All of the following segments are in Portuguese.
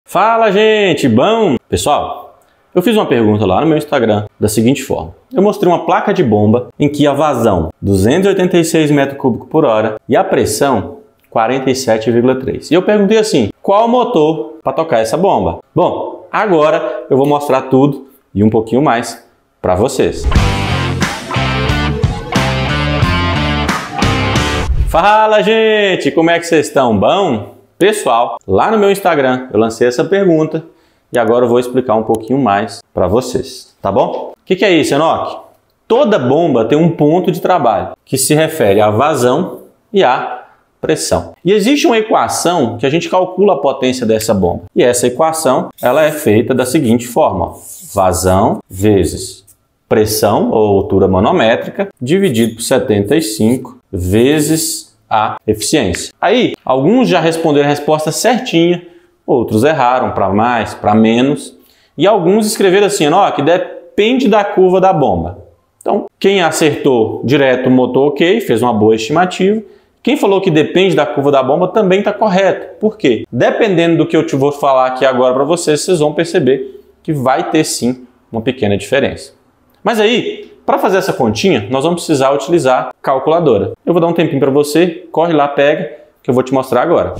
Fala, gente! Bom? Pessoal, eu fiz uma pergunta lá no meu Instagram da seguinte forma. Eu mostrei uma placa de bomba em que a vazão 286 metros cúbicos por hora e a pressão 47,3. E eu perguntei assim, qual motor para tocar essa bomba? Bom, agora eu vou mostrar tudo e um pouquinho mais para vocês. Fala, gente! Como é que vocês estão? Bom? Pessoal, lá no meu Instagram eu lancei essa pergunta e agora eu vou explicar um pouquinho mais para vocês, tá bom? O que é isso, Enoque? Toda bomba tem um ponto de trabalho que se refere à vazão e à pressão. E existe uma equação que a gente calcula a potência dessa bomba. E essa equação ela é feita da seguinte forma: vazão vezes pressão ou altura manométrica dividido por 75 vezes a eficiência. Aí, alguns já responderam a resposta certinha, outros erraram para mais, para menos, e alguns escreveram assim, ó, que depende da curva da bomba. Então, quem acertou direto o motor ok, fez uma boa estimativa. Quem falou que depende da curva da bomba também está correto. Por quê? Dependendo do que eu te vou falar aqui agora para vocês, vocês vão perceber que vai ter sim uma pequena diferença. Mas aí, para fazer essa continha, nós vamos precisar utilizar calculadora. Eu vou dar um tempinho para você, corre lá, pega, que eu vou te mostrar agora.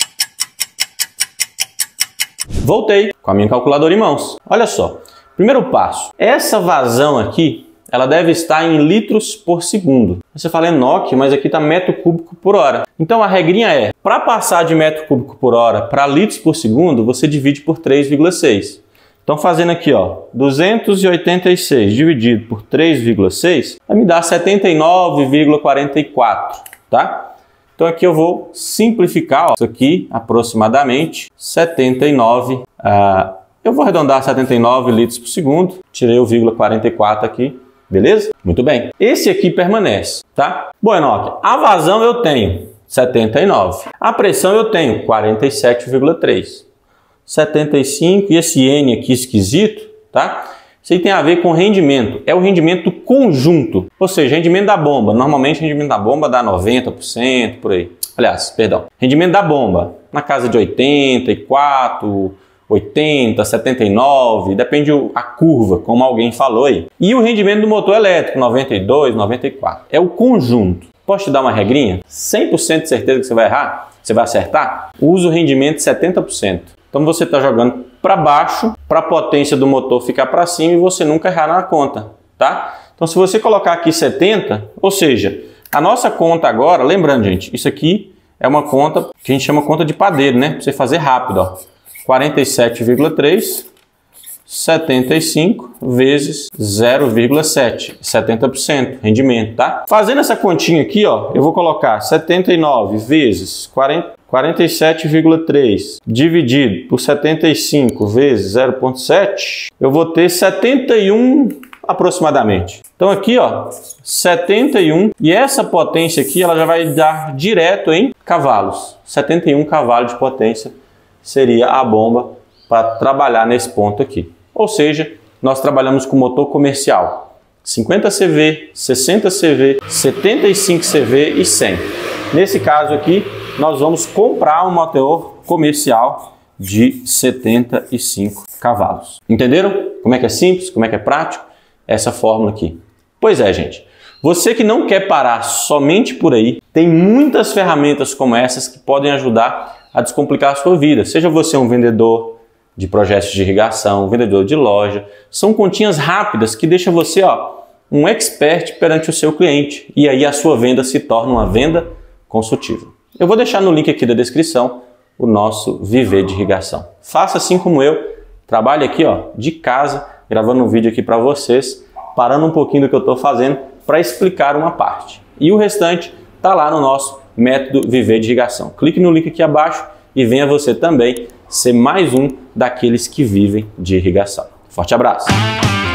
Voltei com a minha calculadora em mãos. Olha só, primeiro passo, essa vazão aqui, ela deve estar em litros por segundo. Você fala, Enoque, mas aqui está metro cúbico por hora. Então a regrinha é, para passar de metro cúbico por hora para litros por segundo, você divide por 3,6. Então fazendo aqui, ó, 286 dividido por 3,6 vai me dar 79,44, tá? Então aqui eu vou simplificar, ó, isso aqui aproximadamente 79, eu vou arredondar 79 litros por segundo, tirei o 0,44 aqui, beleza? Muito bem. Esse aqui permanece, tá? Bom, Enoque, a vazão eu tenho 79, a pressão eu tenho 47,3. 75 e esse N aqui esquisito, tá? Isso aí tem a ver com rendimento, é o rendimento conjunto, ou seja, rendimento da bomba. Normalmente o rendimento da bomba dá 90% por aí. Aliás, perdão, rendimento da bomba na casa de 84, 80, 79, depende a curva, como alguém falou aí. E o rendimento do motor elétrico, 92, 94. É o conjunto. Posso te dar uma regrinha? 100% de certeza que você vai errar? Você vai acertar? Usa o rendimento de 70%. Então você está jogando para baixo, para a potência do motor ficar para cima e você nunca errar na conta, tá? Então se você colocar aqui 70, ou seja, a nossa conta agora, lembrando gente, isso aqui é uma conta que a gente chama conta de padeiro, né? Para você fazer rápido, ó. 47,3, 75 vezes 0,7, 70% rendimento, tá? Fazendo essa continha aqui, ó, eu vou colocar 79 vezes 47,3 dividido por 75 vezes 0,7, eu vou ter 71 aproximadamente. Então aqui, ó, 71, e essa potência aqui, ela já vai dar direto em cavalos. 71 cavalos de potência seria a bomba para trabalhar nesse ponto aqui. Ou seja, nós trabalhamos com motor comercial, 50 CV, 60 CV, 75 CV e 100. Nesse caso aqui, nós vamos comprar um motor comercial de 75 cavalos. Entenderam? Como é que é simples? Como é que é prático? Essa fórmula aqui. Pois é, gente. Você que não quer parar somente por aí, tem muitas ferramentas como essas que podem ajudar a descomplicar a sua vida. Seja você um vendedor de projetos de irrigação, um vendedor de loja. São continhas rápidas que deixam você, ó, um expert perante o seu cliente. E aí a sua venda se torna uma venda consultiva. Eu vou deixar no link aqui da descrição o nosso Viver de Irrigação. Faça assim como eu, trabalhe aqui, ó, de casa, gravando um vídeo aqui para vocês, parando um pouquinho do que eu estou fazendo para explicar uma parte. E o restante está lá no nosso método Viver de Irrigação. Clique no link aqui abaixo e venha você também ser mais um daqueles que vivem de irrigação. Forte abraço!